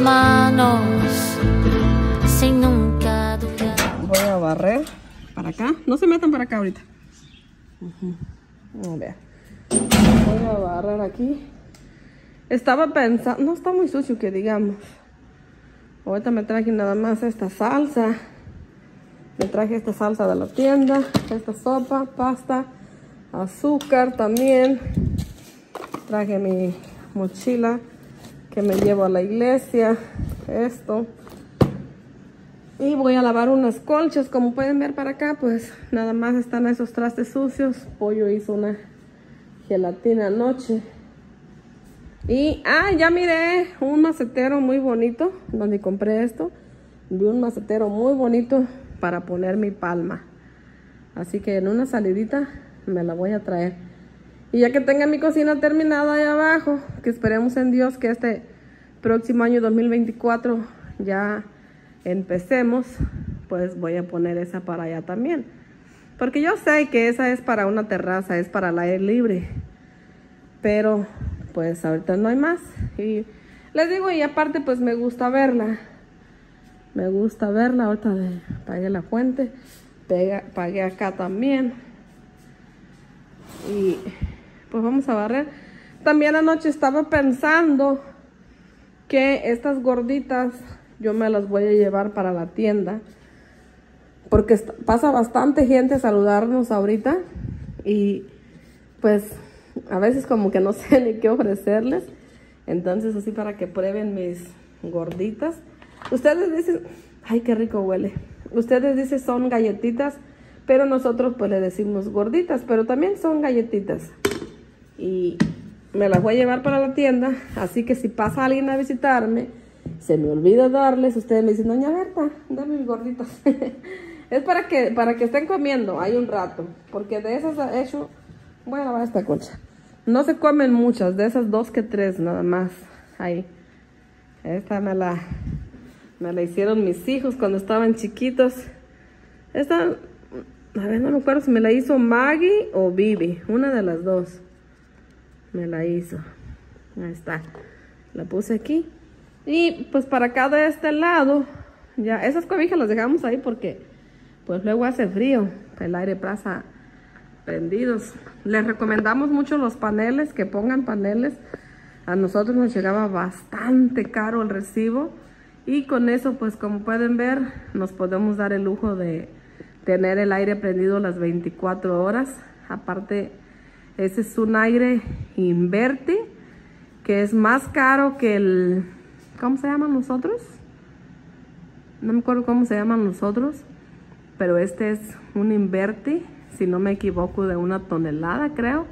tus manos sin nunca dudar. Voy a barrer para acá. No se metan para acá ahorita. A ver. Voy a barrer aquí. Estaba pensando, no está muy sucio que digamos. Ahorita me traje nada más esta salsa. Me traje esta salsa de la tienda. Esta sopa, pasta, azúcar también. Traje mi mochila que me llevo a la iglesia. Esto. Y voy a lavar unas colchas. Como pueden ver para acá, pues nada más están esos trastes sucios. Pollo hizo una gelatina anoche. Y, ya miré un macetero muy bonito, donde compré esto. Vi un macetero muy bonito para poner mi palma. Así que en una salidita me la voy a traer. Y ya que tenga mi cocina terminada ahí abajo, que esperemos en Dios que este próximo año 2024 ya empecemos, pues voy a poner esa para allá también. Porque yo sé que esa es para una terraza, es para el aire libre. Pero pues ahorita no hay más. Y les digo, y aparte pues me gusta verla. Me gusta verla. Ahorita pagué la fuente. Pagué acá también. Y pues vamos a barrer. También anoche estaba pensando que estas gorditas yo me las voy a llevar para la tienda. Porque pasa bastante gente a saludarnos ahorita. Y pues a veces como que no sé ni qué ofrecerles. Entonces así para que prueben mis gorditas. Ustedes dicen, ay qué rico huele. Ustedes dicen son galletitas, pero nosotros pues le decimos gorditas, pero también son galletitas. Y me las voy a llevar para la tienda. Así que si pasa alguien a visitarme, se me olvida darles, ustedes me dicen, doña Berta, dame mis gorditas. Es para que estén comiendo ahí un rato. Porque de esas he hecho. Voy a lavar esta colcha. No se comen muchas, de esas 2 que 3 nada más. Ahí. Esta me la hicieron mis hijos cuando estaban chiquitos. Esta, a ver, no me acuerdo si me la hizo Maggie o Bibi. Una de las dos me la hizo. Ahí está. La puse aquí. Y pues para acá de este lado, ya esas cobijas las dejamos ahí porque pues luego hace frío. El aire pasa prendidos. Les recomendamos mucho los paneles, que pongan paneles. A nosotros nos llegaba bastante caro el recibo y con eso pues como pueden ver nos podemos dar el lujo de tener el aire prendido las 24 horas. Aparte ese es un aire Inverti que es más caro que el, ¿cómo se llaman los otros? No me acuerdo cómo se llaman los otros, pero este es un Inverti, si no me equivoco, de 1 tonelada, creo.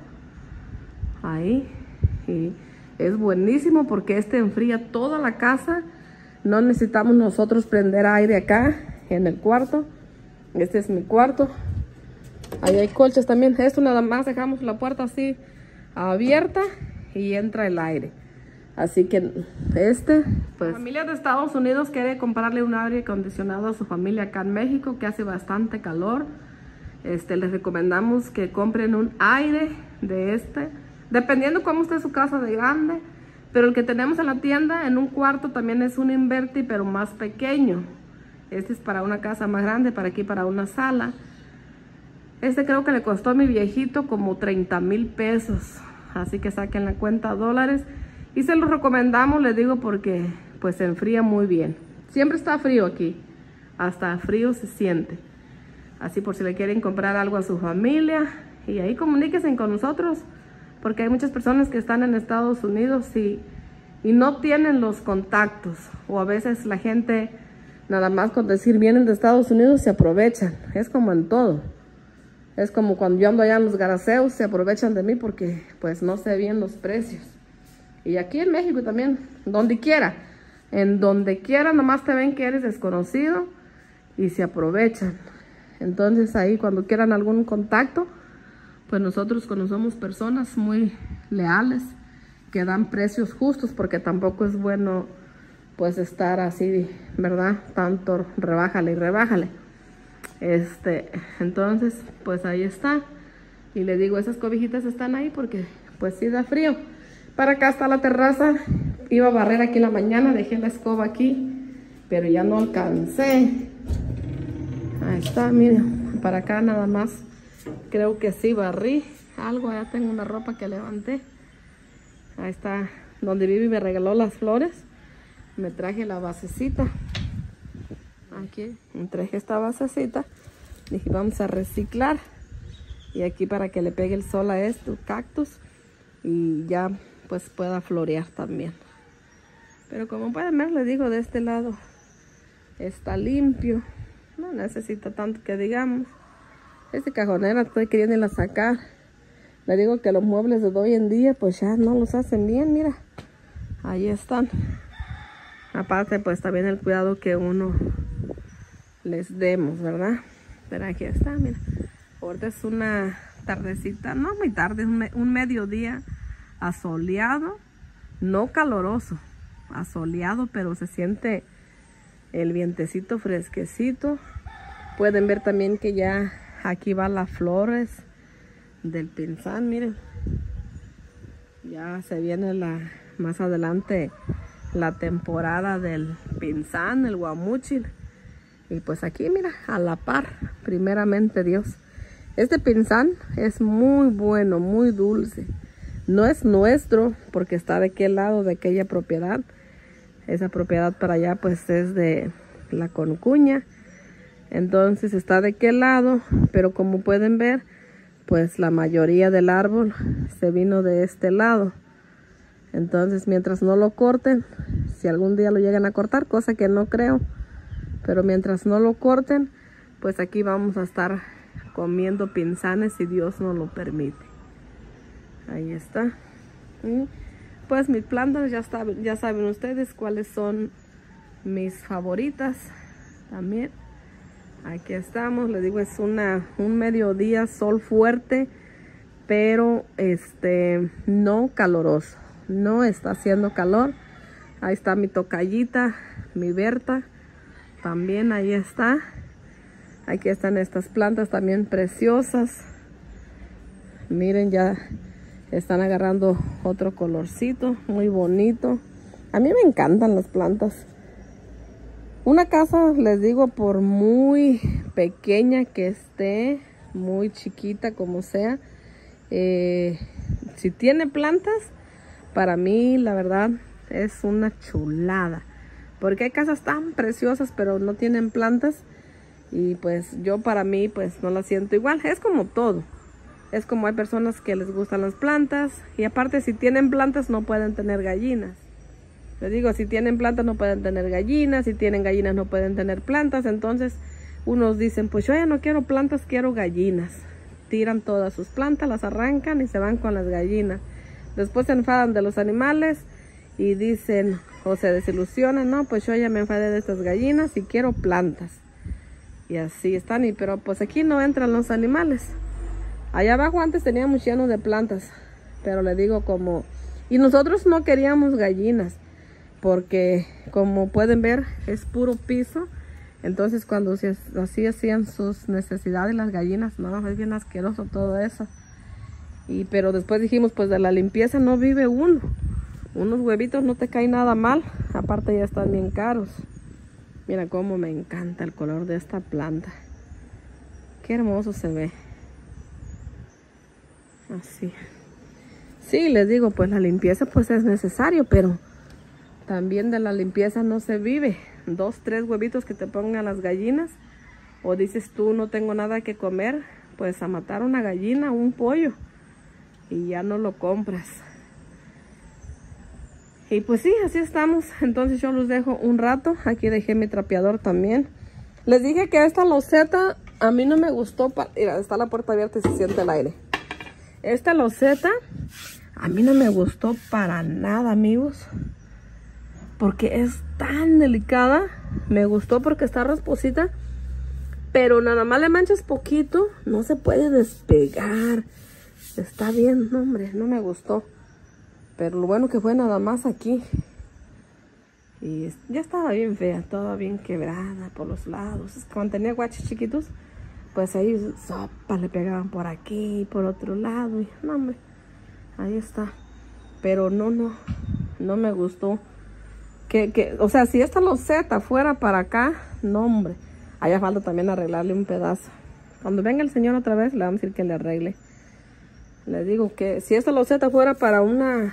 Ahí. Y es buenísimo porque este enfría toda la casa. No necesitamos nosotros prender aire acá en el cuarto. Este es mi cuarto. Ahí hay colchas también. Esto nada más dejamos la puerta así abierta y entra el aire. Así que pues... La familia de Estados Unidos quiere comprarle un aire acondicionado a su familia acá en México, que hace bastante calor. Les recomendamos que compren un aire de dependiendo cómo esté su casa de grande, pero el que tenemos en la tienda en un cuarto también es un Inverti, pero más pequeño. Este es para una casa más grande, para aquí para una sala. Creo que le costó a mi viejito como 30,000 pesos, así que saquen la cuenta dólares y se los recomendamos, les digo, porque pues se enfría muy bien. Siempre está frío aquí, hasta frío se siente. Así por si le quieren comprar algo a su familia. Y ahí comuníquense con nosotros. Porque hay muchas personas que están en Estados Unidos y no tienen los contactos. O a veces la gente, nada más con decir vienen de Estados Unidos, se aprovechan. Es como en todo. Es como cuando yo ando allá en los garaseos, se aprovechan de mí porque pues no sé bien los precios. Y aquí en México también, donde quiera. En donde quiera, nomás te ven que eres desconocido y se aprovechan. Entonces ahí cuando quieran algún contacto, pues nosotros conocemos personas muy leales que dan precios justos, porque tampoco es bueno pues estar así, ¿verdad? Tanto rebájale y rebájale. Entonces pues ahí está. Y le digo, esas cobijitas están ahí porque pues sí da frío. Para acá está la terraza, iba a barrer aquí en la mañana, dejé la escoba aquí, pero ya no alcancé. Ahí está, miren, para acá nada más. Creo que sí barrí algo, ya tengo una ropa que levanté. Ahí está, donde Vivi me regaló las flores. Me traje la basecita. Aquí me traje esta basecita. Dije, vamos a reciclar. Y aquí para que le pegue el sol a estos cactus. Y ya pues pueda florear también. Pero como pueden ver, les digo, de este lado está limpio. No necesita tanto que digamos. Este cajonera estoy queriendo sacar. Le digo que los muebles de hoy en día pues ya no los hacen bien, mira. Ahí están. Aparte pues también el cuidado que uno les demos, ¿verdad? Pero aquí está, mira. Ahorita es una tardecita, no muy tarde, es un mediodía asoleado, no caloroso, asoleado, pero se siente el vientecito fresquecito. Pueden ver también que ya aquí van las flores del pinzán, miren. Ya se viene más adelante la temporada del pinzán, el guamúchil. Y pues aquí, mira, a la par, primeramente Dios. Este pinzán es muy bueno, muy dulce. No es nuestro porque está de aquel lado, de aquella propiedad. Esa propiedad para allá pues es de la concuña. Entonces está de aquel lado, pero como pueden ver, pues la mayoría del árbol se vino de este lado. Entonces mientras no lo corten, si algún día lo llegan a cortar, cosa que no creo, pero mientras no lo corten, pues aquí vamos a estar comiendo pinzanes si Dios nos lo permite. Ahí está. Y pues mis plantas ya saben ustedes cuáles son mis favoritas también. Aquí estamos, les digo, es un mediodía, sol fuerte, pero no caloroso. No está haciendo calor. Ahí está mi tocallita, mi Berta. También ahí está. Aquí están estas plantas también preciosas. Miren, ya están agarrando otro colorcito muy bonito. A mí me encantan las plantas. Una casa, les digo, por muy pequeña que esté, muy chiquita como sea, si tiene plantas, para mí la verdad es una chulada. Porque hay casas tan preciosas pero no tienen plantas. Y pues yo para mí pues no la siento igual. Es como todo. Es como hay personas que les gustan las plantas. Y aparte si tienen plantas no pueden tener gallinas. Les digo, si tienen plantas no pueden tener gallinas. Si tienen gallinas no pueden tener plantas. Entonces unos dicen, pues yo ya no quiero plantas, quiero gallinas. Tiran todas sus plantas, las arrancan y se van con las gallinas. Después se enfadan de los animales y dicen, o se desilusionan, no, pues yo ya me enfadé de estas gallinas y quiero plantas. Y así están, pero pues aquí no entran los animales. Allá abajo antes teníamos lleno de plantas, pero le digo como... Y nosotros no queríamos gallinas, porque como pueden ver es puro piso. Entonces cuando así hacían sus necesidades las gallinas, no, es bien asqueroso todo eso. Pero después dijimos, pues de la limpieza no vive uno. Unos huevitos no te caen nada mal, aparte ya están bien caros. Mira cómo me encanta el color de esta planta. Qué hermoso se ve. Así. Sí, les digo, pues la limpieza pues es necesario, pero también de la limpieza no se vive. 2, 3 huevitos que te pongan las gallinas. O dices tú, no tengo nada que comer, pues a matar una gallina, un pollo. Y ya no lo compras. Y pues sí, así estamos. Entonces yo los dejo un rato. Aquí dejé mi trapeador también. Les dije que esta loseta a mí no me gustó. Mira, está la puerta abierta y se siente el aire. Esta loseta a mí no me gustó para nada, amigos. Porque es tan delicada. Me gustó porque está rasposita. Pero nada más le manchas poquito. No se puede despegar. Está bien, no, hombre, no me gustó. Pero lo bueno que fue nada más aquí. Y ya estaba bien fea, toda bien quebrada por los lados. Es que cuando tenía guaches chiquitos, pues ahí sopa le pegaban por aquí, por otro lado. Y no, hombre, ahí está. Pero no. No me gustó. O sea, si esta loseta fuera para acá, no, hombre. Allá falta también arreglarle un pedazo. Cuando venga el señor otra vez, le vamos a decir que le arregle. Le digo que si esta loseta fuera para una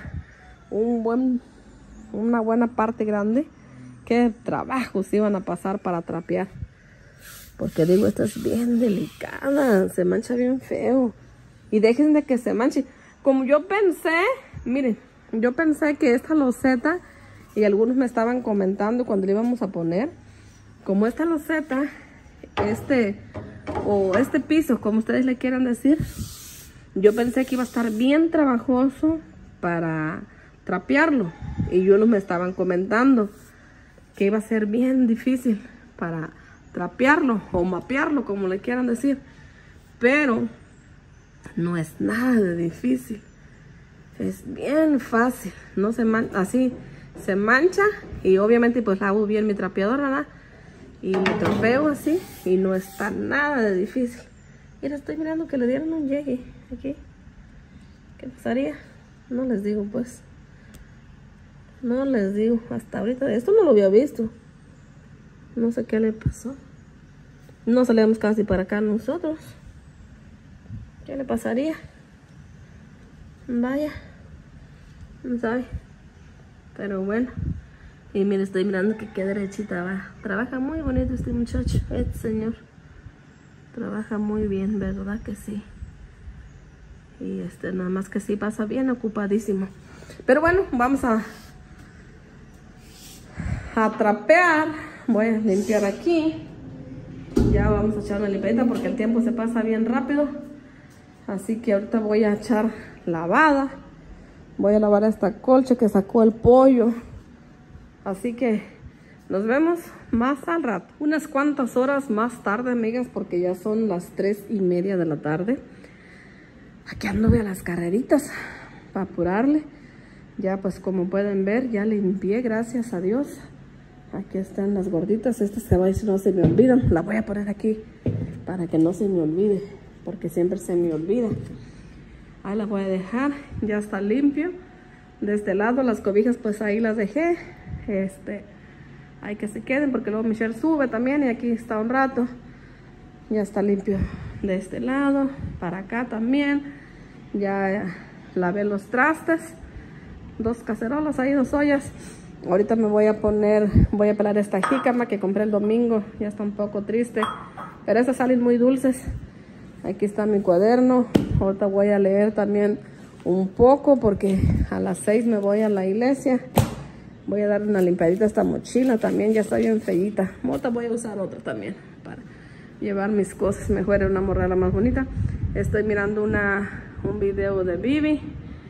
buena parte grande, qué trabajos iban a pasar para trapear. Porque digo, esta es bien delicada, se mancha bien feo. Y dejen de que se manche. Como yo pensé, miren, yo pensé que esta loseta, y algunos me estaban comentando cuando le íbamos a poner, como esta loseta, o este piso, como ustedes le quieran decir, yo pensé que iba a estar bien trabajoso para trapearlo. Y ellos me estaban comentando que iba a ser bien difícil para trapearlo o mapearlo, como le quieran decir. Pero no es nada de difícil. Es bien fácil. No se mancha, así se mancha. Y obviamente pues la hago bien mi trapeadora, ¿verdad? Y me trapeo así. Y no está nada de difícil. Mira, estoy mirando que le dieron un llegue aquí. ¿Qué pasaría? No les digo pues. No les digo. Hasta ahorita. Esto no lo había visto. No sé qué le pasó. No salimos casi para acá nosotros. ¿Qué le pasaría? Vaya. No sabe. Pero bueno. Y mire, estoy mirando que qué derechita va. Trabaja muy bonito este muchacho. Este señor. Trabaja muy bien, ¿verdad que sí? Y nada más que sí pasa bien ocupadísimo. Pero bueno, vamos a trapear. Voy a limpiar aquí. Ya vamos a echar una limpieza porque el tiempo se pasa bien rápido. Así que ahorita voy a echar lavada. Voy a lavar esta colcha que sacó el pollo. Así que nos vemos más al rato. Unas cuantas horas más tarde, amigas, porque ya son las 3:30 de la tarde. Aquí anduve a las carreritas para apurarle. Ya pues como pueden ver, ya limpié, gracias a Dios. Aquí están las gorditas. Esta se va a ir, no se me olvidan. La voy a poner aquí para que no se me olvide, porque siempre se me olvida. Ahí la voy a dejar. Ya está limpio. De este lado las cobijas pues ahí las dejé. Hay que se queden porque luego Michelle sube también y aquí está un rato. Ya está limpio de este lado. Para acá también. Ya lavé los trastes. 2 cacerolas ahí, 2 ollas. Ahorita me voy a pelar esta jícama que compré el domingo. Ya está un poco triste, pero estas salen muy dulces. Aquí está mi cuaderno. Ahorita voy a leer también un poco porque a las 6 me voy a la iglesia. Voy a dar una limpiadita a esta mochila también. Ya está bien feíta. Ahorita voy a usar otra también para llevar mis cosas mejor, una morrala más bonita. Estoy mirando un video de Bibi.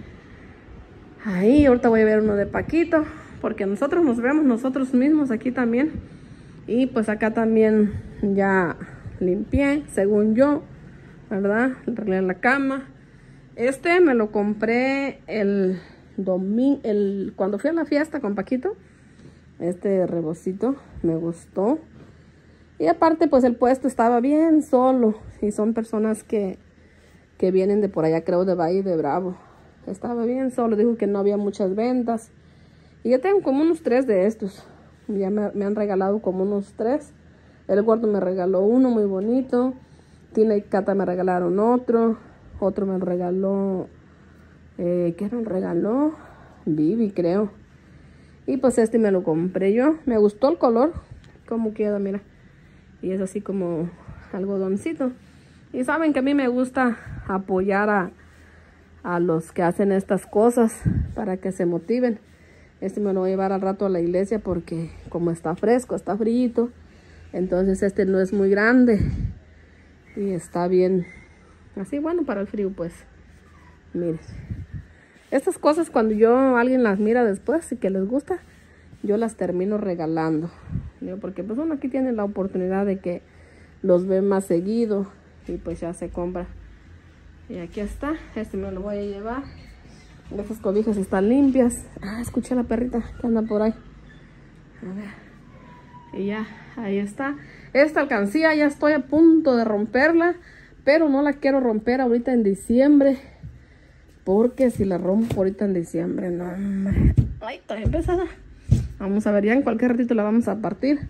Ahí, ahorita voy a ver uno de Paquito, porque nosotros nos vemos nosotros mismos aquí también. Y pues acá también ya limpié, según yo, ¿verdad? Arreglé la cama. Me lo compré el domingo, cuando fui a la fiesta con Paquito. Este rebocito me gustó. Y aparte pues el puesto estaba bien solo. Y son personas que vienen de por allá, creo de Valle de Bravo. Estaba bien solo, dijo que no había muchas ventas. Y ya tengo como unos 3 de estos. Ya me han regalado como unos 3. El gordo me regaló uno muy bonito. Tina y Cata me regalaron otro. Otro me regaló... ¿qué me regaló? Bibi, creo. Y pues me lo compré yo. Me gustó el color. Cómo queda, mira. Y es así como algodoncito. Y saben que a mí me gusta apoyar a los que hacen estas cosas para que se motiven. Me lo voy a llevar al rato a la iglesia porque como está fresco, está frío. Entonces no es muy grande. Y está bien. Así bueno para el frío pues. Miren. Estas cosas cuando alguien las mira después y que les gusta, yo las termino regalando. Porque pues uno aquí tiene la oportunidad de que los ve más seguido. Y pues ya se compra. Y aquí está. Me lo voy a llevar. Estas cobijas están limpias. Ah, escuché a la perrita que anda por ahí. A ver. Y ya, ahí está. Esta alcancía ya estoy a punto de romperla. Pero no la quiero romper ahorita en diciembre. Porque si la rompo ahorita en diciembre, no, hombre. Ay, está bien pesada. Vamos a ver, ya en cualquier ratito la vamos a partir.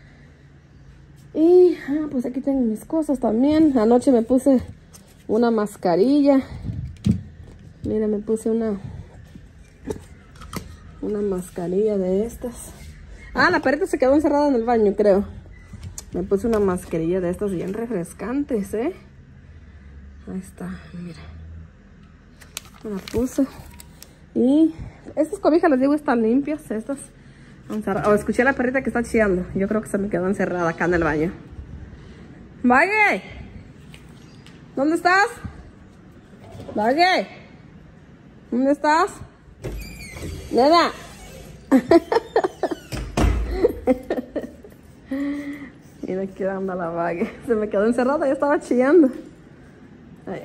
Y pues aquí tengo mis cosas también. Anoche me puse una mascarilla. Mira, me puse una mascarilla de estas. La perrita se quedó encerrada en el baño, creo. Me puse una mascarilla de estas bien refrescantes, ¿eh? Ahí está, mira. Me la puse. Y estas cobijas, les digo, están limpias, estas. Escuché a la perrita que está chillando. Yo creo que se me quedó encerrada acá en el baño. ¡Vague! ¿Dónde estás? ¡Vague! ¿Dónde estás? ¡Nena! Mira aquí anda la Vague. Se me quedó encerrada, ya estaba chillando. Ay,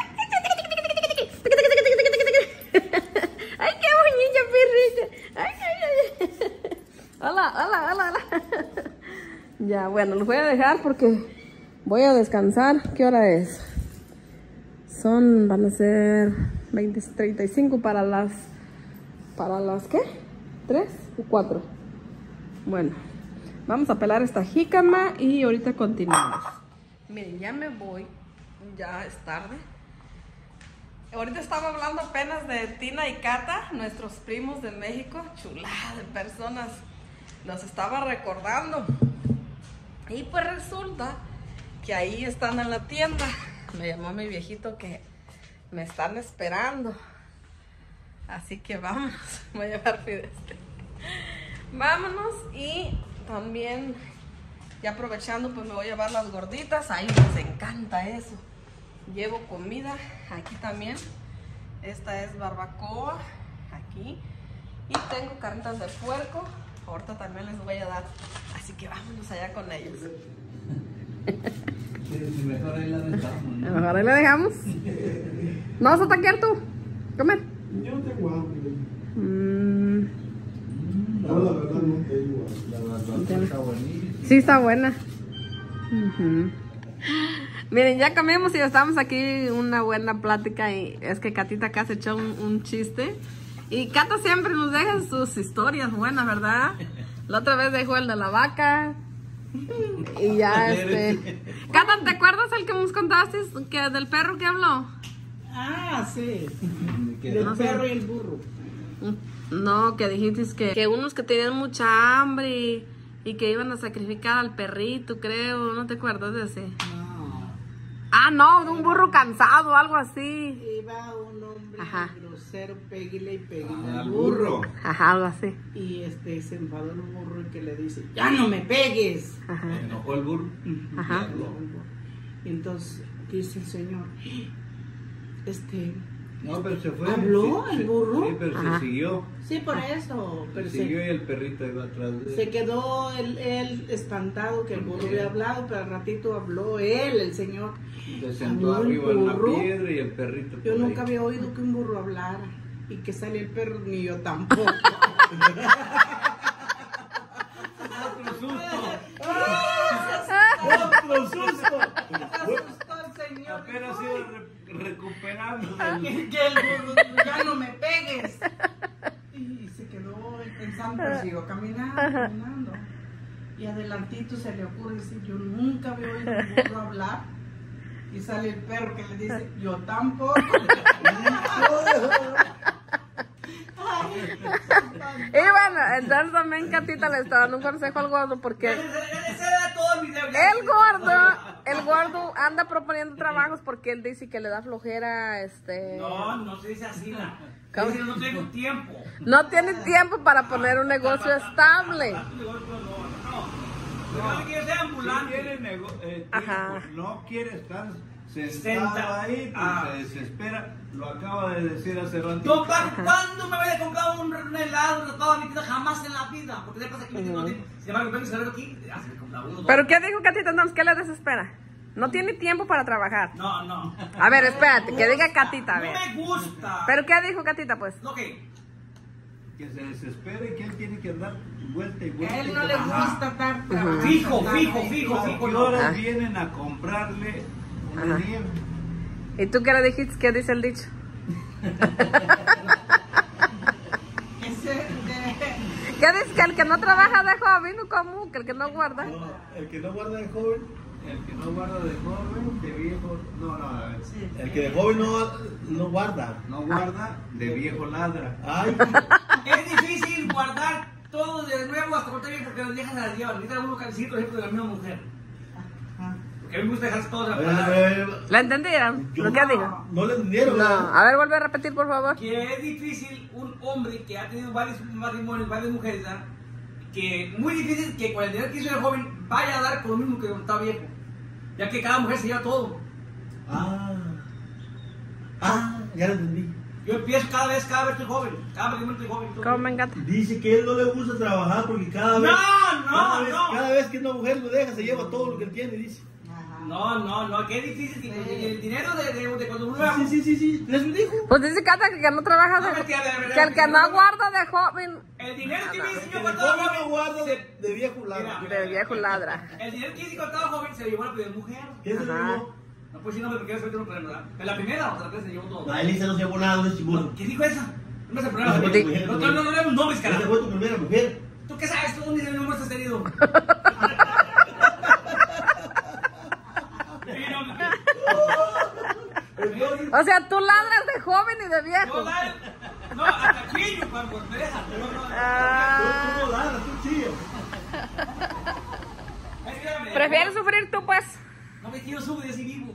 qué bonita perrita. Ay. Hola. Ya, bueno, los voy a dejar porque voy a descansar. ¿Qué hora es? Van a ser 20:35 para las ¿qué? ¿3 o 4? Bueno, vamos a pelar esta jícama y ahorita continuamos. Miren, ya me voy. Ya es tarde. Ahorita estaba hablando apenas de Tina y Cata, nuestros primos de México. Chulada de personas. Los estaba recordando. Y pues resulta que ahí están en la tienda. Me llamó mi viejito que me están esperando. Así que vámonos. Voy a llevar Fideste. Vámonos. Y también, ya aprovechando, pues me voy a llevar las gorditas. A ellos les encanta eso. Llevo comida aquí también. Esta es barbacoa aquí. Y tengo carnitas de puerco. Ahorita también les voy a dar. Así que vámonos allá con ellos. Mejor ahí la dejamos, ¿no? Mejor ahí la dejamos. ¿No vas a taquear tú? Comer. Yo no tengo hambre. No, la verdad no tengo. La barbacoa está buenísima. Sí, está buena. Miren, ya comimos y estamos aquí una buena plática. Y es que Catita acá se echó un chiste. Y Cata siempre nos deja sus historias buenas, ¿verdad? La otra vez dejó el de la vaca. Y ya Cata, ¿te acuerdas el que nos contaste? Que del perro que habló. Sí. Del perro y el burro. No, que dijiste que unos que tenían mucha hambre y que iban a sacrificar al perrito, creo. ¿No te acuerdas de ese? No, de un burro cansado o algo así. Iba un hombre grosero, pégale al burro. Algo así. Y se enfadó el burro y que le dice, ¡ya no me pegues! Se enojó el burro. Y entonces dice el señor, No, pero se fue. ¿Habló el burro? Sí, pero se siguió. Sí, por eso. Pero Se siguió y el perrito iba atrás de él. se quedó él espantado que el burro había hablado, pero al ratito habló el señor. Se sentó arriba en la piedra y el perrito. Yo nunca había oído que un burro hablara y que sale el perro, ni yo tampoco. ¡Otro susto! Asustó el señor. Apenas iba recuperando. Que el burro, ya no me pegues. Y se quedó pensando, pero siguió caminando. Y adelantito se le ocurre decir, yo nunca había oído un burro hablar. Y sale el perro que le dice, yo tampoco. Y bueno, entonces también Catita le estaba dando un consejo al gordo porque el gordo anda proponiendo trabajos porque él dice que le da flojera, No se dice así, ¿Cómo? Dice, no tengo tiempo. No tiene tiempo para poner un negocio estable. No quiere ser ambulante. No quiere estar sentado ahí, pues se desespera. Lo acaba de decir hace ratito. ¿Cuándo me voy a comprar un helado de toda mi vida? Jamás en la vida. Porque se pasa que no tiene. Si me vengo a saber aquí, hace que comprar uno. ¿Pero qué dijo Catita? Entonces, ¿qué le desespera? No tiene tiempo para trabajar. No. A ver, espérate, que diga Catita, a ver. No me gusta. ¿Pero qué dijo Catita, pues? Ok. Que se desespere y que él tiene que dar vuelta y vuelta. A él no le gusta estar trabajando. Fijo. ¿A qué horas vienen a comprarle un día? ¿Y tú qué le dijiste? ¿Qué dice el dicho? ¿Qué dices? ¿Que el que no trabaja de joven o cómo? ¿Que el que no guarda? No, el que no guarda de joven, el que no guarda de joven, de viejo, no, a ver. El que de joven no guarda. No guarda, de viejo ladra. Ay, Es difícil guardar todo de nuevo hasta cortar bien porque las viejas se las llevan. Ahorita uno cancito, por ejemplo, de la misma mujer. Porque a mí me gusta dejar todo de la palabra. ¿La entendieron? ¿Lo que digo? no le entendieron. No. ¿verdad? A ver, vuelve a repetir, por favor. Que es difícil un hombre que ha tenido varios matrimonios, varias mujeres, ¿verdad? Que muy difícil que con el dinero que hizo el joven vaya a dar con lo mismo que cuando está viejo. Ya que cada mujer se lleva todo. Ya lo entendí. Yo empiezo cada vez estoy joven. Cada matrimonio estoy joven. ¿Cómo me encanta? Dice que él no le gusta trabajar porque cada vez. Cada vez que una mujer lo deja, se lleva todo lo que él tiene, dice. No, que es difícil que el dinero de cuando uno va. Sí. ¿Les dijo? Pues dice Cata que no trabaja de No, que el que no guarda de joven, El dinero que me dice yo El cuando estaba joven no joven. guarda de viejo lado. Mira. de viejo ladra. El dinero que hice cuando estaba joven se lo llevó la primera mujer. ¿Qué se Ajá. dijo? No puedo decir nombre porque eso no problema, ¿verdad? En la primera o sea, se llevó todo. La Elisa no se llevó nada, no es chingón. ¿Qué dijo esa? No se problema. Esa fue tu mujer, No le damos nombres, Esa carajo. fue tu primera mujer. ¿Tú qué sabes? Tú ni el nombre estás tenido. O sea, tú ladras de joven y de viejo. No, hasta chillo cuando me dejan. Ah, Tú no ladras, tú chillas. ¿prefieres sufrir tú, pues? No me quiero subir así vivo.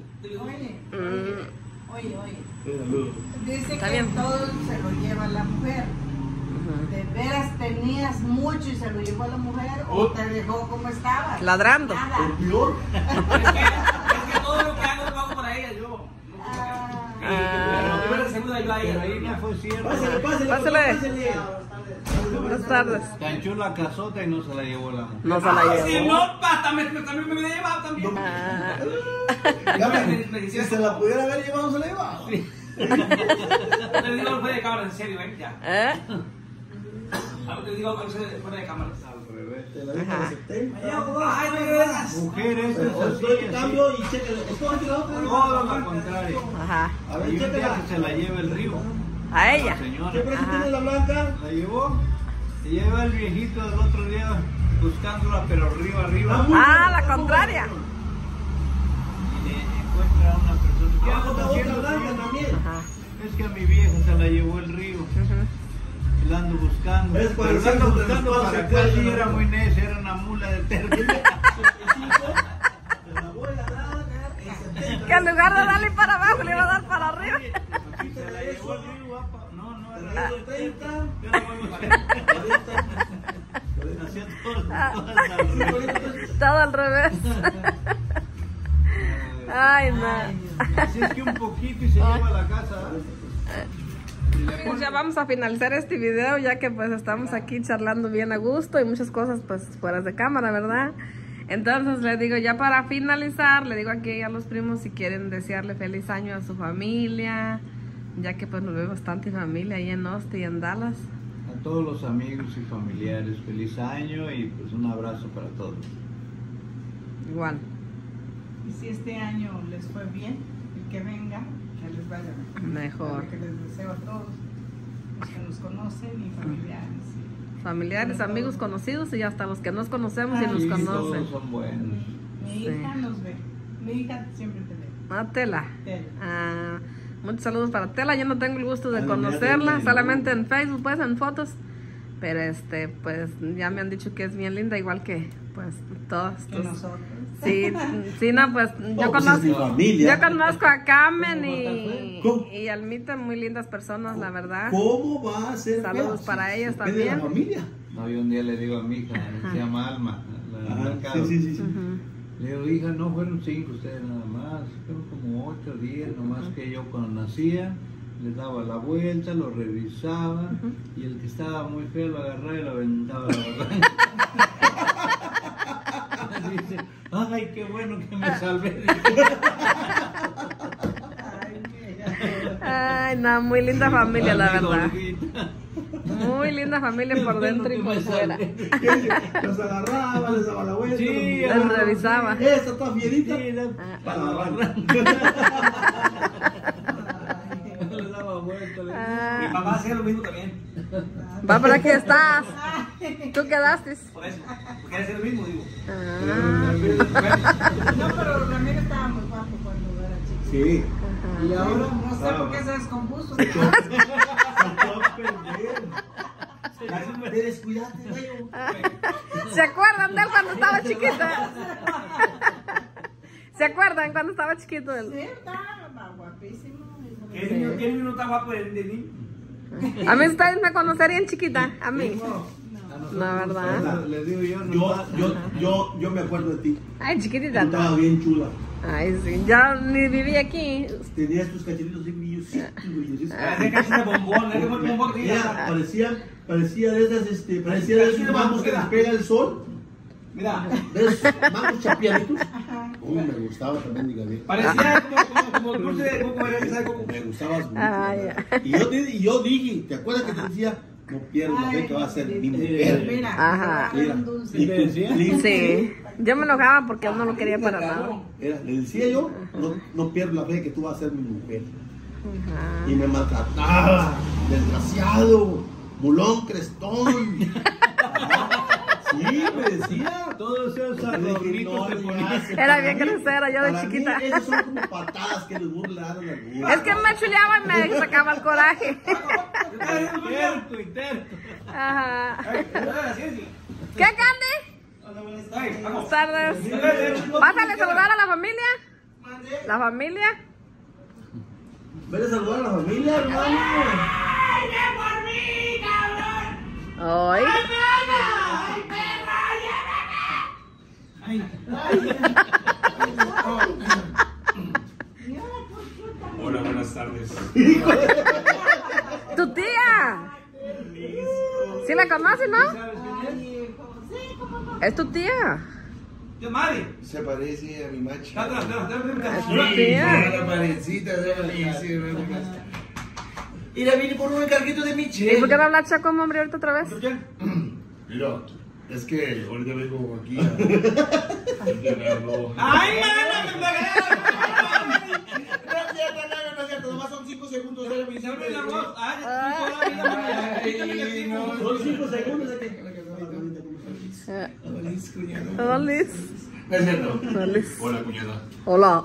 Oye. Saludos. Dice Está que bien. todo se lo lleva la mujer. ¿De veras tenías mucho y se lo llevó la mujer o te dejó como estabas? Ladrando. Nada. Por peor. Es que todo lo que hago lo hago para ella, yo. Ah. Pero yo segunda yo a Pero ahí ella. no fue cierto. Pásale. Buenas tardes. Canchó la casota y no se la llevó la mujer. No se la Si llevó. no, también me hubiera llevado también. Ah. Si se la pudiera haber llevado, se la llevaba. Te digo fuera de cámara, en serio, ya. ¿Eh? Algo te digo fuera de cámara. Al revés. Te la dejo de 70. Ay, de veras. Mujeres es Pero así, estoy así. cambio y chécale. Esto es la otra. Todo lo contrario. Ajá. A ver, Y un día chécala. que se la lleva el río. A ella. La señora. ¿Qué precio tiene la blanca? La llevó. Se lleva el viejito del otro día buscándola, pero arriba. Ah, la contraria. Y le encuentra a una persona. ¿Qué Otra andas haciendo, blanca señor? también. Ajá. Es que a mi vieja se la llevó el río. La ando buscando. Es Pero la ando parecido buscando a para los acá. Sí, padres, era ¿no? muy necia, era una mula de terco. Te la voy a dar en 70. Que en lugar de darle para abajo, le iba a dar para arriba. Se la llevó el río, guapa. No, Te era la doy 30. Yo la voy a buscar. Hacía Todo al revés. Ay, no. Así es que un poquito y se lleva a la casa. Pues ya vamos a finalizar este video ya que pues estamos aquí charlando bien a gusto y muchas cosas pues fuera de cámara, ¿verdad? Entonces le digo ya para finalizar, le digo aquí a los primos si quieren desearle feliz año a su familia, ya que pues nos ve bastante familia ahí en Austin y en Dallas. A todos los amigos y familiares, feliz año y pues un abrazo para todos. Igual. Y si este año les fue bien, el que venga, que les vaya Mejor. Que les deseo a todos los que nos conocen y familiares. Familiares, amigos, conocidos y hasta los que nos conocemos y nos Sí, conocen. todos son buenos. Mi hija nos ve. Mi hija siempre te ve. Ah, Tela. Tela. Ah, muchos saludos para Tela. Yo no tengo el gusto de Ay, conocerla, mira, solamente en Facebook, pues en fotos. Pero pues ya me han dicho que es bien linda, igual que pues todos. Que nosotros. Sí, sí, no, pues yo pues es mi conozco. familia. Yo conozco a Carmen ¿Cómo? y Almita, muy lindas personas, la verdad. ¿Cómo va a ser? Saludos fea? para ellas Depende de también. la familia. No, yo un día le digo a mi hija, se llama Alma, la del Ajá, mercado. sí. Ujú. Le digo, hija, no fueron 5 ustedes nada más, fueron como 8 o 10, nomás que yo cuando nacía les daba la vuelta, lo revisaba y el que estaba muy feo lo agarraba y lo aventaba a la barranca. Dice, ay, qué bueno que me salvé. Ay, no, muy linda familia, la Ay, mi verdad. gordita. Muy linda familia por dentro y por fuera. Los agarraba, les daba la vuelta. Sí, Les revisaba. Esta está fierita. Sí, Para la barranca. le daba vuelta. Ah. Mi papá hacía lo mismo también. Va, pero aquí estás. ¿Tú quedaste? Por eso, porque era lo mismo, digo. No, pero Ramiro estaba muy guapo cuando era chico. Sí. Y ahora no sé por qué se descompuso. Descuídate, gallo. ¿Se acuerdan de él cuando estaba chiquito? ¿Se acuerdan cuando estaba chiquito él? Sí, estaba guapísimo. ¿Qué niño no está guapo de niño? A mí ustedes me conocerían chiquita, a mí. No, ¿verdad? Les digo Yo me acuerdo de ti. Ay, Tú chiquitita. estabas bien chula. Ay, sí, yo ni viví aquí. Tenías tus cachetitos así brillositos. Parece casi de bombón, es como el bombón que Mira, parecía de esas, parecía de esos mangos que les pega el sol. Mira, ¿De esos mangos chapiaditos? Me gustaba también, dígame. parecía como dulce de coco, ¿sabes cómo? Me gustabas mucho. Ay, Y yo dije, ¿te acuerdas que te decía? No pierdas la fe que va a ser mi mujer. Mira, Ajá. Mira, un dulce. y cumplí. sí. Yo me enojaba porque él no lo quería para nada. Era, le decía yo, no pierdo la fe que tú vas a ser mi mujer. Ajá. Y me maltrataba, desgraciado, mulón, crestón. Sí, me decía. Todos esos Le dije, adornitos no, se ya, ponían. se- Era para bien mí- grosera yo de para mí chiquita. Esas son como patadas que les burlaron al burro. Es que me chuleaba y me sacaba el coraje. Terco y terco. Ajá. Ay, ¿Qué, Candy? vamos. Buenas tardes. Pásale a saludar a la familia. ¿La familia? Ven a saludar a la familia, hermano. Hoy. Hola, buenas tardes. ¡Tu tía! ¿Sí la conoces, no? Es tu tía. Yo, madre. Se parece a mi macho. Es tu tía. La parecita se parece. Mira, vine por un encarguito de ¿Y Michelle. por qué no hablas como hombre ahorita otra vez? Mira, es que ahorita vengo aquí a enterarlo. ¡Ay, No es cierto, nomás son 5 segundos de la Se abre la voz. Son 5 segundos de que. Hola, Liz. No es cierto. Hola, Liz. Hola, cuñada. Hola.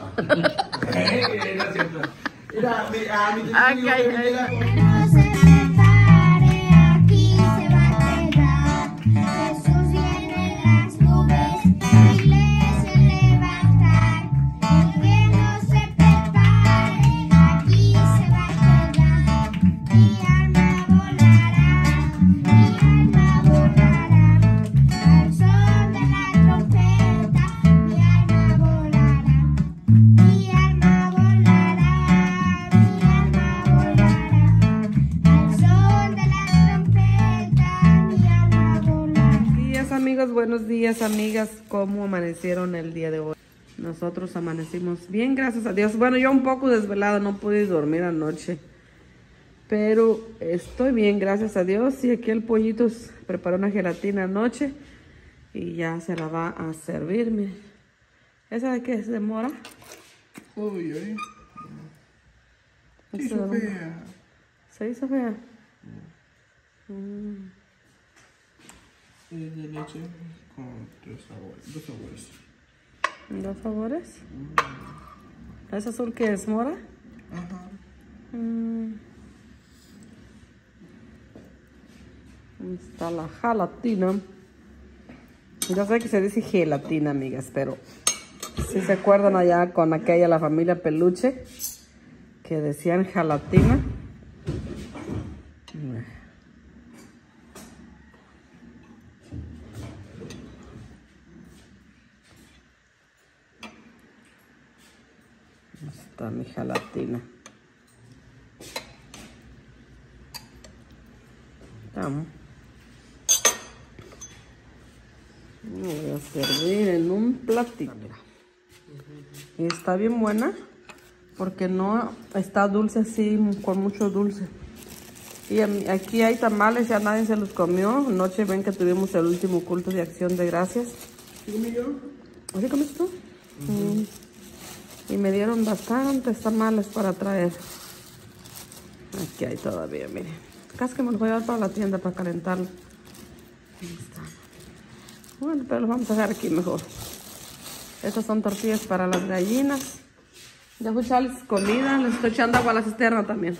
Era cierto. Mira, mi Ay, ay, ay. No se prepare, aquí se va a quedar. Jesús viene en las nubes, la iglesia levantar. El que no se prepare, aquí se va a quedar. Mi alma volará, mi alma volará. Al son de la trompeta, mi alma volará. Mi alma volará, mi alma volará. Al son de la trompeta, mi alma volará. Días, amigos, buenos días, amigas. ¿Cómo amanecieron el día de hoy? Nosotros amanecimos bien, gracias a Dios. Bueno, yo un poco desvelada, no pude dormir anoche. Pero estoy bien, gracias a Dios. Y aquí el pollito preparó una gelatina anoche. Y ya se la va a servir, miren. ¿Esa de qué es? ¿De mora? Uy, uy. ¿Se hizo fea? ¿Se hizo fea? Es de leche con 2 sabores. ¿Dos sabores? ¿Es azul que es mora? Ajá. Está la gelatina. Yo sé que se dice gelatina, amigas, pero si se acuerdan allá con aquella, la familia Peluche, que decían gelatina. Está mi gelatina. Vamos. Lo voy a servir en un platito. Mira. Y está bien buena porque no está dulce así, con mucho dulce. Y aquí hay tamales, ya nadie se los comió. Anoche ven que tuvimos el último culto de acción de gracias. ¿Sí comí yo? ¿Así comiste tú? Y me dieron bastantes tamales para traer. Aquí hay todavía, miren. Casi que me los voy a llevar para la tienda para calentarlo. Ahí está. Bueno, pero los vamos a dejar aquí mejor. Estas son tortillas para las gallinas. Ya voy a echarles comida. Les estoy echando agua a la cisterna también.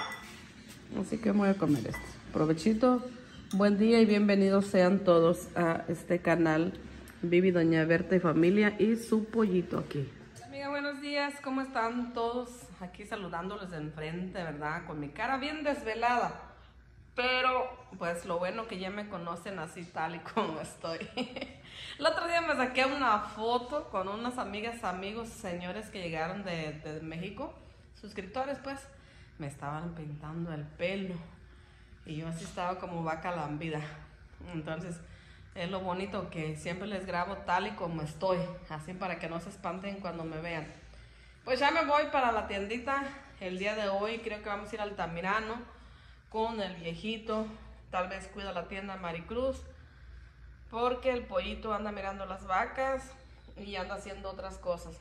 Así que voy a comer esto. Provechito. Buen día y bienvenidos sean todos a este canal. Vivi, Doña Berta y familia y su pollito aquí. Amiga, buenos días. ¿Cómo están todos? Aquí saludándoles de enfrente, ¿verdad? Con mi cara bien desvelada. Pero, pues, lo bueno que ya me conocen así tal y como estoy. El otro día me saqué una foto con unas amigas, amigos, señores que llegaron de México. Suscriptores, pues. Me estaban pintando el pelo. Y yo así estaba como vaca lambida. Entonces, es lo bonito que siempre les grabo tal y como estoy. Así para que no se espanten cuando me vean. Pues ya me voy para la tiendita. El día de hoy creo que vamos a ir al Altamirano con el viejito. Tal vez cuida la tienda Maricruz, porque el pollito anda mirando las vacas y anda haciendo otras cosas.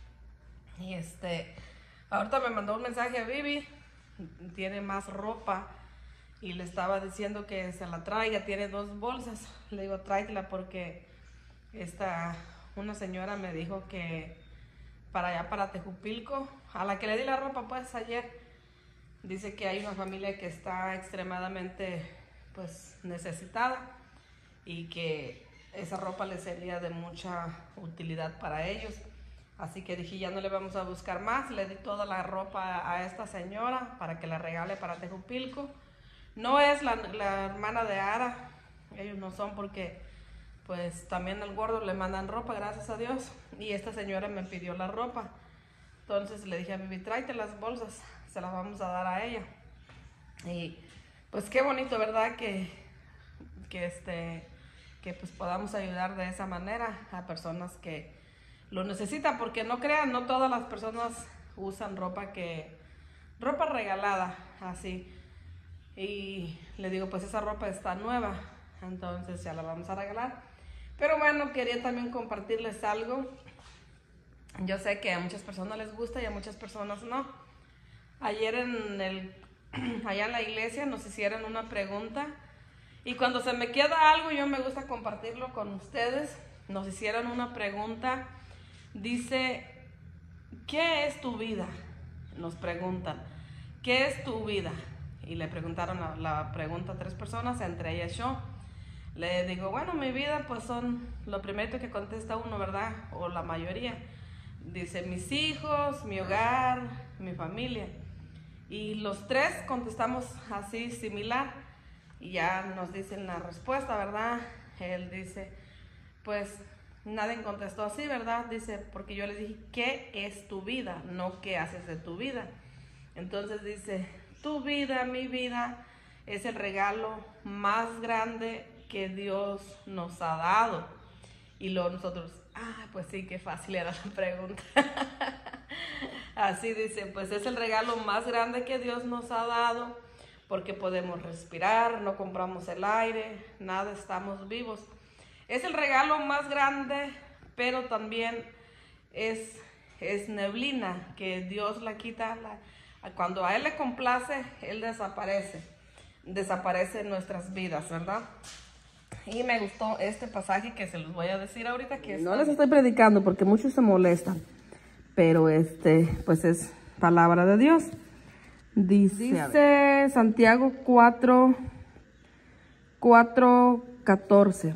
Y ahorita me mandó un mensaje a Vivi, tiene más ropa y le estaba diciendo que se la traiga, tiene 2 bolsas. Le digo, tráetela porque una señora me dijo que para allá, para Tejupilco, a la que le di la ropa pues ayer, dice que hay una familia que está extremadamente pues necesitada y que esa ropa les sería de mucha utilidad para ellos. Así que dije, ya no le vamos a buscar más. Le di toda la ropa a esta señora para que la regale para Tejupilco. No es la hermana de Ara, ellos no son, porque pues también al gordo le mandan ropa, gracias a Dios. Y esta señora me pidió la ropa. Entonces le dije a Vivi, tráete las bolsas, se las vamos a dar a ella. Y pues qué bonito, ¿verdad? Que pues podamos ayudar de esa manera a personas que lo necesitan, porque no crean, no todas las personas usan ropa regalada, así. Y le digo, pues esa ropa está nueva, entonces ya la vamos a regalar. Pero bueno, quería también compartirles algo. Yo sé que a muchas personas les gusta y a muchas personas no. Ayer allá en la iglesia nos hicieron una pregunta y cuando se me queda algo yo me gusta compartirlo con ustedes. Nos hicieron una pregunta, dice, ¿qué es tu vida? Nos preguntan, ¿qué es tu vida? Y le preguntaron la pregunta a 3 personas, entre ellas yo. Le digo, bueno, mi vida pues son lo primero que contesta uno, ¿verdad? O la mayoría. Dice, mis hijos, mi hogar, mi familia. Y los 3 contestamos así, similar. Y ya nos dicen la respuesta, ¿verdad? Él dice, pues nadie contestó así, ¿verdad? Dice, porque yo les dije, ¿qué es tu vida? No, ¿qué haces de tu vida? Entonces dice, tu vida, mi vida, es el regalo más grande que Dios nos ha dado. Y luego nosotros, pues sí, qué fácil era la pregunta. Así dice, pues es el regalo más grande que Dios nos ha dado, porque podemos respirar, no compramos el aire, nada, estamos vivos. Es el regalo más grande, pero también es neblina, que Dios la quita, cuando a Él le complace, Él desaparece en nuestras vidas, ¿verdad? Y me gustó este pasaje que se los voy a decir ahorita, que no les estoy predicando porque muchos se molestan, pero pues es palabra de Dios. Dice Santiago 4:14.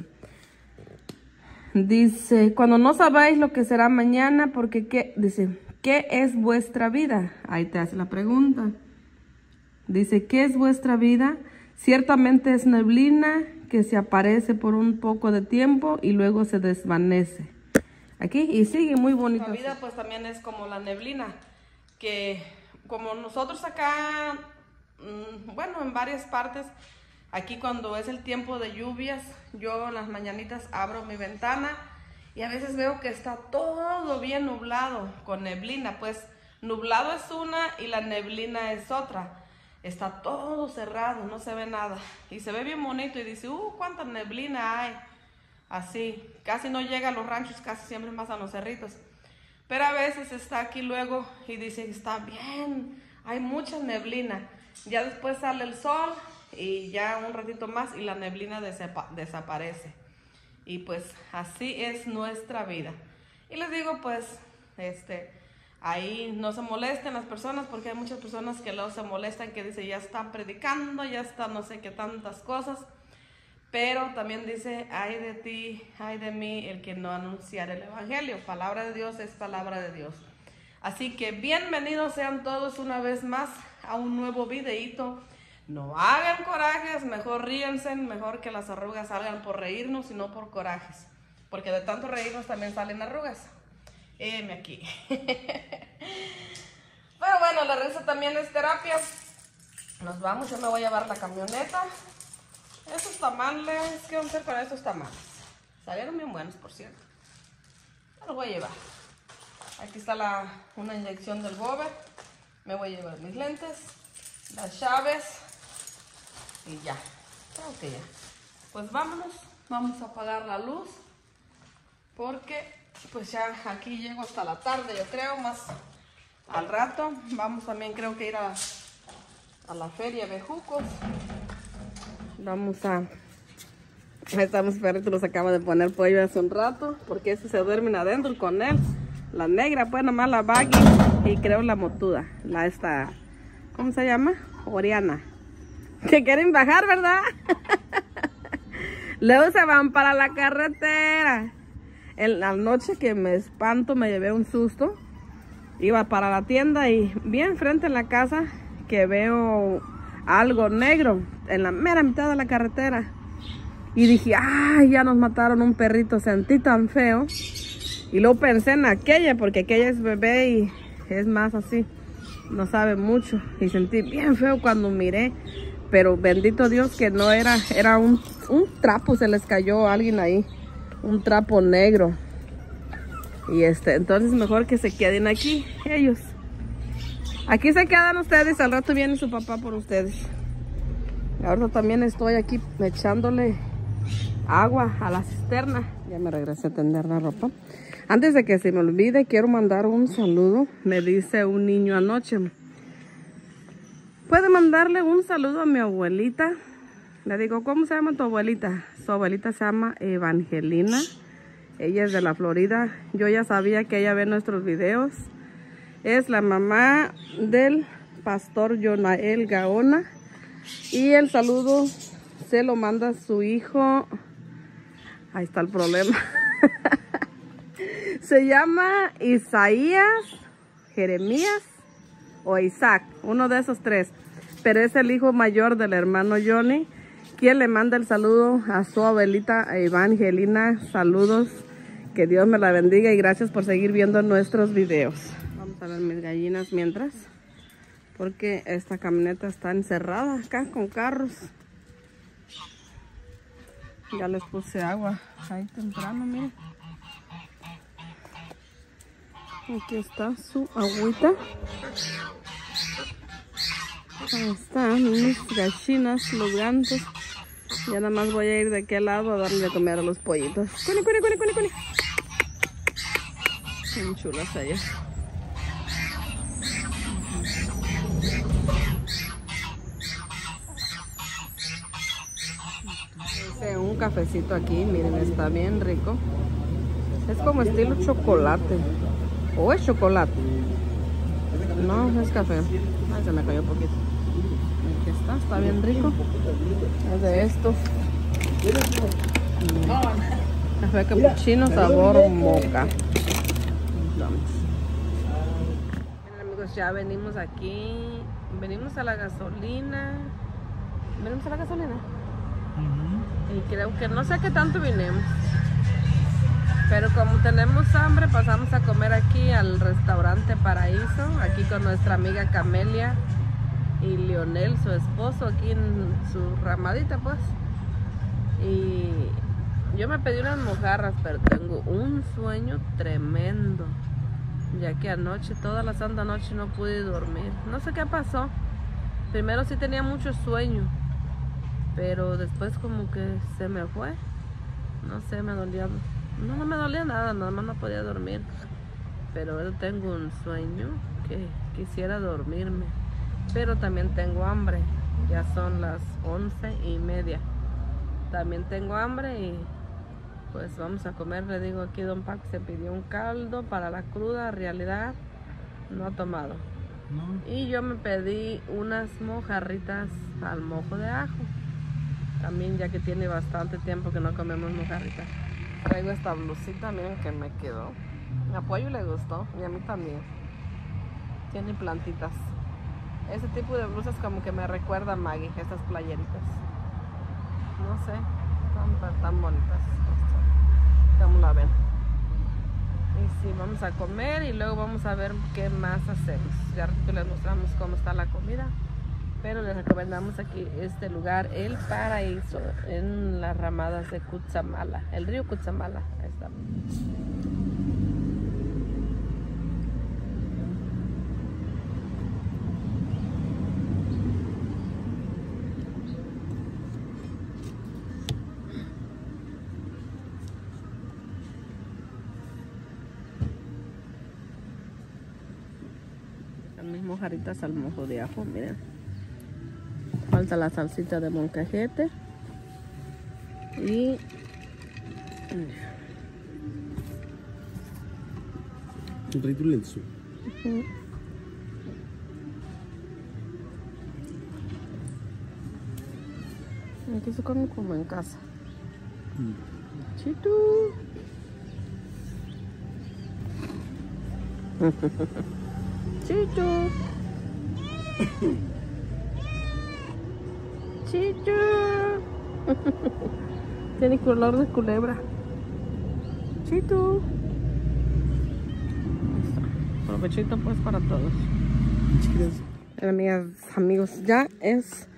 Dice, cuando no sabéis lo que será mañana, porque dice, ¿qué es vuestra vida? Ahí te hace la pregunta. Dice, ¿qué es vuestra vida? Ciertamente es neblina que se aparece por un poco de tiempo y luego se desvanece. Aquí, y sigue muy bonito. La vida pues también es como la neblina, que como nosotros acá, bueno, en varias partes, aquí cuando es el tiempo de lluvias, yo en las mañanitas abro mi ventana y a veces veo que está todo bien nublado, con neblina, pues nublado es una y la neblina es otra. Está todo cerrado, no se ve nada. Y se ve bien bonito y dice, cuánta neblina hay. Así, casi no llega a los ranchos, casi siempre más a los cerritos. Pero a veces está aquí luego y dice, está bien, hay mucha neblina. Ya después sale el sol y ya un ratito más y la neblina desaparece. Y pues así es nuestra vida. Y les digo, pues, ahí no se molesten las personas, porque hay muchas personas que luego se molestan, que dicen, ya están predicando, ya está no sé qué tantas cosas. Pero también dice, ay de ti, ay de mí, el que no anunciar el evangelio. Palabra de Dios es palabra de Dios. Así que bienvenidos sean todos una vez más a un nuevo videíto. No hagan corajes, mejor ríense, mejor que las arrugas salgan por reírnos y no por corajes. Porque de tanto reírnos también salen arrugas. Aquí. Pero bueno, la risa también es terapia. Nos vamos, yo me voy a llevar la camioneta. Estos tamales, ¿qué vamos a hacer con estos tamales? Salieron bien buenos, por cierto. Me los voy a llevar. Aquí está una inyección del Gober. Me voy a llevar mis lentes, las llaves y ya. Creo que ya. Pues vámonos, vamos a apagar la luz porque pues ya aquí llego hasta la tarde, yo creo, más al rato. Vamos también, creo que ir a la feria de Bejucos. Vamos a... Ahí estamos, perrito, los acaba de poner pollo hace un rato, porque ese se duermen adentro con él. La negra, pues nomás la Baggy y creo la motuda, esta, ¿cómo se llama? Oriana. Que quieren bajar, ¿verdad? Luego se van para la carretera. En la noche que me espanto, me llevé un susto. Iba para la tienda y bien frente en la casa que veo algo negro en la mera mitad de la carretera. Y dije, ay, ya nos mataron un perrito, sentí tan feo. Y luego pensé en aquella, porque aquella es bebé y es más así, no sabe mucho. Y sentí bien feo cuando miré, pero bendito Dios que no era un trapo, se les cayó a alguien ahí, un trapo negro. Y entonces mejor que se queden aquí, ellos. Aquí se quedan ustedes, al rato viene su papá por ustedes. Ahora también estoy aquí echándole agua a la cisterna. Ya me regresé a tender la ropa. Antes de que se me olvide, quiero mandar un saludo. Me dice un niño anoche, ¿puede mandarle un saludo a mi abuelita? Le digo, ¿cómo se llama tu abuelita? Su abuelita se llama Evangelina. Ella es de la Florida. Yo ya sabía que ella ve nuestros videos. Es la mamá del pastor Jonael Gaona. Y el saludo se lo manda su hijo. Ahí está el problema. Se llama Isaías, Jeremías o Isaac. Uno de esos tres. Pero es el hijo mayor del hermano Johnny, quien le manda el saludo a su abuelita Evangelina. Saludos. Que Dios me la bendiga y gracias por seguir viendo nuestros videos. Vamos a ver mis gallinas mientras, porque esta camioneta está encerrada acá con carros. Ya les puse agua ahí temprano, miren. Aquí está su agüita. Ahí están mis gallinas, los gansos. Ya nada más voy a ir de aquel lado a darle de comer a los pollitos. ¡Cuni, cuni, cuni, cuni, cuni! Bien chulas ellas. Hice un cafecito aquí, miren, está bien rico. Es como estilo chocolate. ¿O es chocolate? No, es café. Ay, se me cayó un poquito. Aquí está bien rico. Es de estos. Café capuchino sabor moca. Vamos. Miren, amigos, ya venimos aquí. Venimos a la gasolina. ¿Venimos a la gasolina? Y creo que no sé qué tanto vinimos. Pero como tenemos hambre, pasamos a comer aquí al restaurante Paraíso, aquí con nuestra amiga Camelia y Leonel, su esposo, aquí en su ramadita, pues. Y yo me pedí unas mojarras, pero tengo un sueño tremendo, ya que anoche, toda la santa noche no pude dormir. No sé qué pasó. Primero sí tenía mucho sueño, pero después como que se me fue. No sé, me dolía. No me dolía nada, nada más no podía dormir. Pero yo tengo un sueño que quisiera dormirme. Pero también tengo hambre. Ya son las 11:30. También tengo hambre y pues vamos a comer. Le digo, aquí Don Pac se pidió un caldo para la cruda. En realidad no ha tomado. No. Y yo me pedí unas mojarritas al mojo de ajo. También, ya que tiene bastante tiempo que no comemos mojarritas. Traigo esta blusita, miren que me quedó. A Pollo le gustó y a mí también. Tiene plantitas. Ese tipo de blusas como que me recuerda a Maggie, estas playeritas. No sé, tan bonitas. ¿Cómo la ven? Y sí, vamos a comer y luego vamos a ver qué más hacemos. Ya les mostramos cómo está la comida. Pero les recomendamos aquí este lugar, El Paraíso, en las ramadas de Cutzamala, el río Cutzamala. Ahí está. Mis mojaritas al mojo de ajo, miren. Falta la salsita de molcajete. Y un rito lenzo. Aquí se come como en casa. Chito. Chicho. Chicho. Tiene color de culebra. Chito. Provechito pues para todos. Amigas, amigos, ya es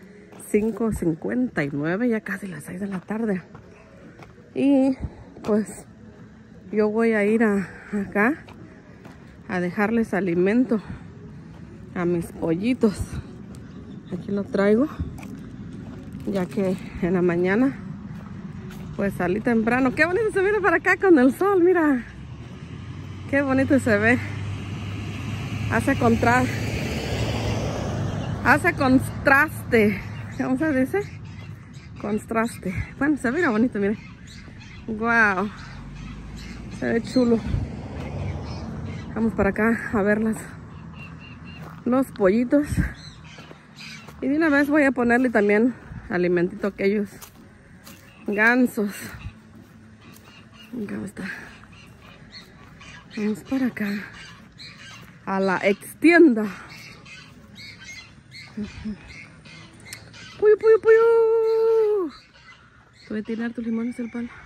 5:59, ya casi las 6 de la tarde. Y pues yo voy a ir acá a dejarles alimento a mis pollitos. Aquí lo traigo, ya que en la mañana pues salí temprano. Qué bonito se mira para acá con el sol, mira. Qué bonito se ve. Hace contraste. ¿Cómo se dice? Contraste. Bueno, se mira bonito, miren. Wow. Se ve chulo. Vamos para acá a ver los pollitos. Y de una vez voy a ponerle también alimentito a aquellos gansos. Acá está. Vamos para acá a la extienda. Pollo, pollo, pollo. Te voy a tirar tus limones el palo.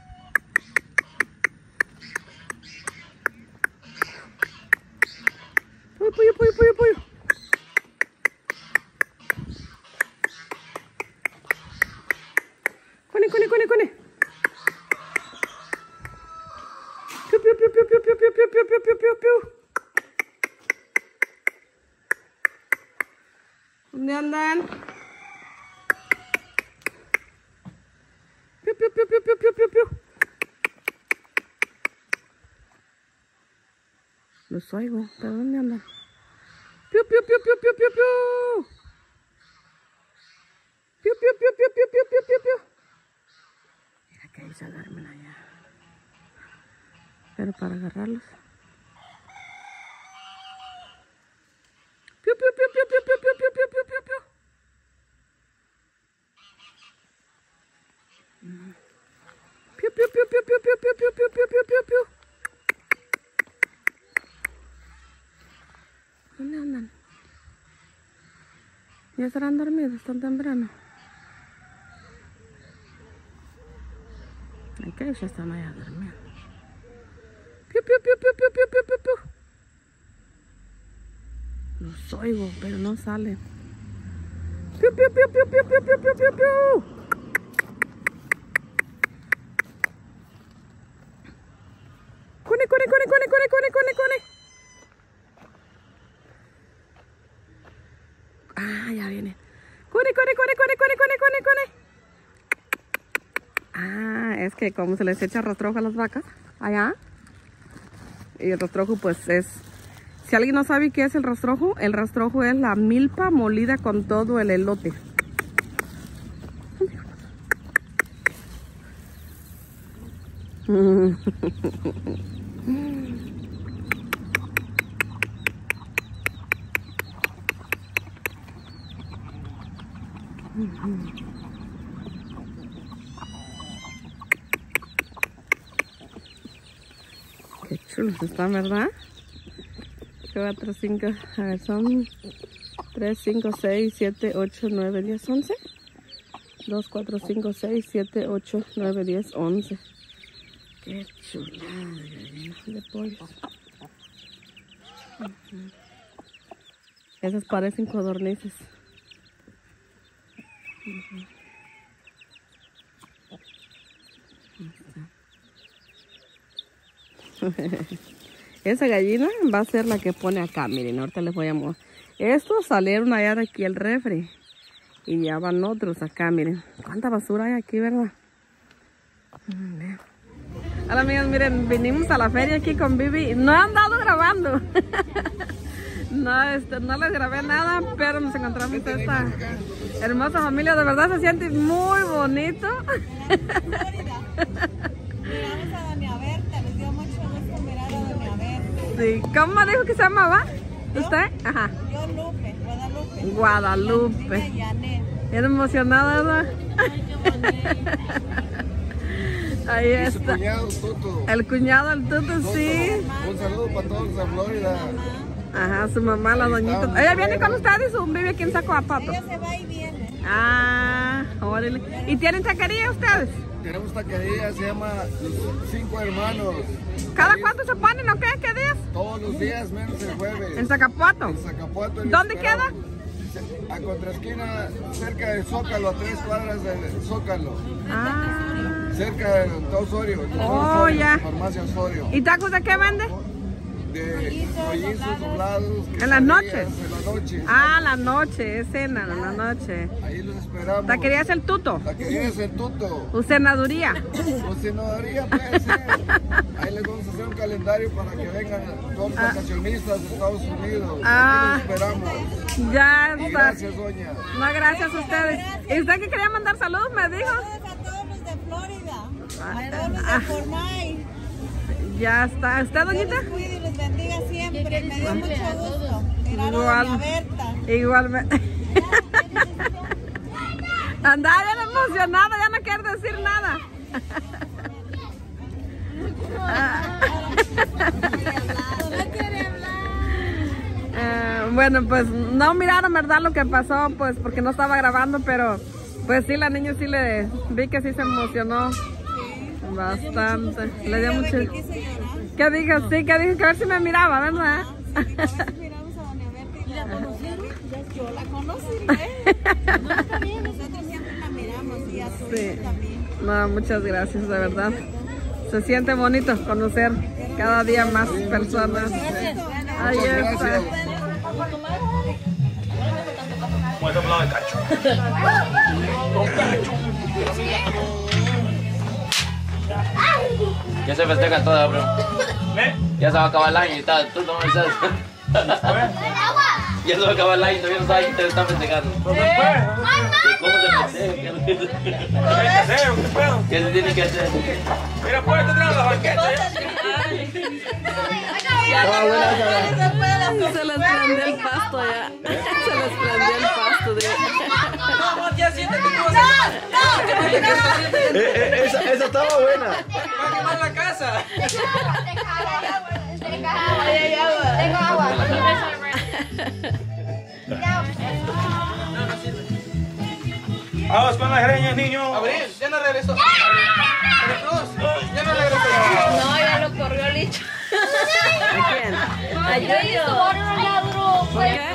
Pollo, pollo, pollo, pollo, pollo. Cone, cone, cone, cone. Piu, piu, piu, piu, piu, piu, piu, piu, piu, piu, piu, piu. ¿Dónde andan? Piu, piu, piu, piu, piu, piu, piu, piu. Los oigo, ¿pero dónde andan? Piu, piu, piu, piu, piu, piu, piu. Piu, piu, piu, piu, piu, piu, piu, piu, piu. Mira que ahí se duermen allá. Pero para agarrarlos. Piu, piu, piu, piu, piu, piu, piu, piu, piu, piu, piu, piu. Piu, piu, piu, piu, piu, piu, piu, piu, piu, piu, piu, piu, piu. ¿Dónde andan? Ya estarán dormidos tan temprano. Ay, que ya están allá durmiendo. Piu, piu, piu, piu, piu, piu, piu, piu, piu. Los oigo, pero no salen. Piu, piu, piu, piu, piu, piu, piu, piu, piu, piu. Cone, cone, cone, cone, cone, cone, cone, cone. Ah, ya viene. Cone, cone, cone, cone, cone, cone, cone, cone. Ah, es que como se les echa rastrojo a las vacas allá. Y el rastrojo pues es Si alguien no sabe qué es el rastrojo es la milpa molida con todo el elote. Qué chulos están, ¿verdad? 4, 5, a ver, son 3, 5, 6, 7, 8, 9, 10, 11. 2, 4, 5, 6, 7, 8, 9, 10, 11. Qué chulada de pollo. Esas parecen codornices. Esa gallina va a ser la que pone acá. Miren, ahorita les voy a mostrar. Estos salieron allá de aquí el refri. Y ya van otros acá, miren. Cuánta basura hay aquí, ¿verdad? Hola amigos, miren, vinimos a la feria aquí con Bibi. No he andado grabando. No les grabé nada, pero nos encontramos esta hermosa familia. De verdad se siente muy bonito. Miramos a Doña Berta, les dio mucho gusto mirar a Doña Berta. Sí, ¿cómo dijo que se llamaba? ¿Usted? Ajá. Yo Lupe, Guadalupe. Guadalupe. Era emocionada, ¿verdad? Ay, qué bonito. Ahí y su está. cuñado Tuto. El cuñado, el Tuto, sí. Un saludo para todos de Florida. Ajá, su mamá, la doñita. Ella viene con ustedes o vive aquí en Zacoapato. Ella se va y viene. Ah, órale. ¿Y tienen taquería ustedes? Tenemos taquería, se llama Los 5 Hermanos. ¿Cada cuánto se ponen o qué? ¿Qué días? Todos los días, menos el jueves. ¿En Zacapuato? En Zacapuato. ¿Dónde queda? A contraesquina, cerca del Zócalo, a 3 cuadras del Zócalo. Ah. Cerca de Osorio. Ya. Farmacia Osorio. ¿Y tacos de qué vende? De rollizos, doblados. ¿En las noches? En la noche. Ah, la noche, es cena, en la noche. Ahí los esperamos. ¿Taquería es el Tuto? Taquería es el Tuto. ¿Ucenaduría? Ucenaduría puede ser. Ahí les vamos a hacer un calendario para que vengan todos los vacacionistas de Estados Unidos. Aquí los esperamos. Ya Y está. gracias, doña. No, gracias a ustedes. ¿Y usted que quería mandar saludos, me dijo? Saludos a todos los de Florida, a todos los de Formay. Ya está. ¿Usted, doñita? Dios los cuide y los bendiga siempre. Me dio mucho gusto mirar a Igual. Doña Berta. Igualmente. Andaba bien emocionada, ya no quiere decir nada. No quiere hablar. Bueno, pues no miraron, ¿verdad? Lo que pasó, pues porque no estaba grabando, pero pues sí, la niña sí le vi que sí se emocionó bastante. Le dio mucho. ¿Qué dijo? Sí, que dijo que a ver si me miraba, ¿verdad? Miramos a Doña Berta y la conocieron. Yo la conocí, ¿eh? No, está bien, nosotros siempre la miramos y a su hijo también. No, muchas gracias, de verdad. Se siente bonito conocer cada día más personas. Ahí está. Ya se festeja toda, bro. Ya se va a acabar el año y tal. Tú no me sabes. Ya se va a acabar el año, todavía no sabes que te están festejando. ¿Cómo se festeja? ¿Qué se tiene que hacer? Mira, pues, te traigo la banqueta. Se les prendió el pasto ya. Se les prendió el pasto. No, ya siéntate tú. Esa estaba buena. Va a quemar la casa. Tengo agua. Vamos con las greñas, niño. Abril, ya no regresó. Ya no regresó. No, ya lo corrió el Licho. ¿A quién? A Yoyo. ¿Por qué?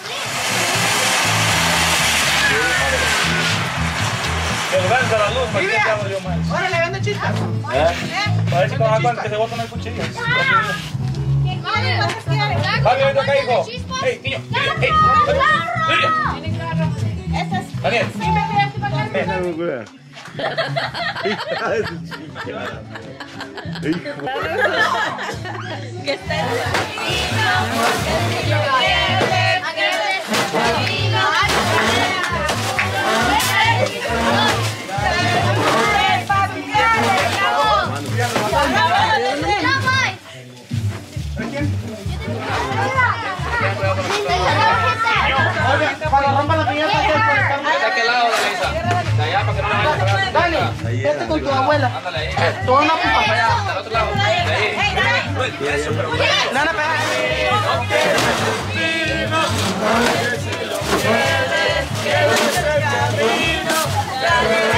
Que levanta la luz, para que te hago yo más. Órale, vende chispas. Para ver si con agua que se botan las cuchillas. Javi, ven acá, hijo. Hey, niño. Hey, Lidia. Daniel. Ven. Hija de su chingada. Hijo. Que esté divino, porque si yo quiere, que divino. Cuando rompa la piñata, ¿De aquel lado, Dalisa? De allá para que no me vaya a pegar. dale, vete con tu abuela. Ándale ahí. Tú una pupa para allá. Al otro lado. De ahí. Eso, pero bueno. No, no, No,